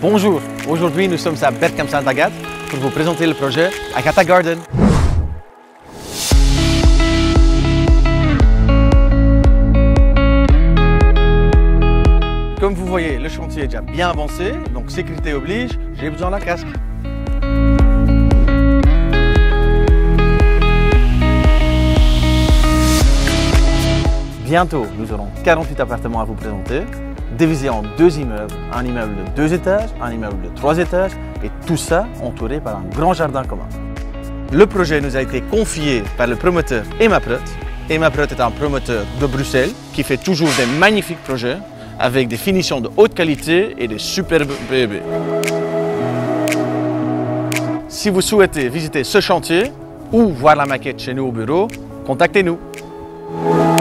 Bonjour, aujourd'hui nous sommes à Berkham-Sainte-Agathe pour vous présenter le projet Agatha Garden. Comme vous voyez, le chantier est déjà bien avancé, donc sécurité oblige, j'ai besoin d'un casque. Bientôt, nous aurons 48 appartements à vous présenter, divisés en deux immeubles. Un immeuble de 2 étages, un immeuble de 3 étages, et tout ça entouré par un grand jardin commun. Le projet nous a été confié par le promoteur Emaprot. Emaprot est un promoteur de Bruxelles qui fait toujours des magnifiques projets avec des finitions de haute qualité et des superbes bébés. Si vous souhaitez visiter ce chantier ou voir la maquette chez nous au bureau, contactez-nous.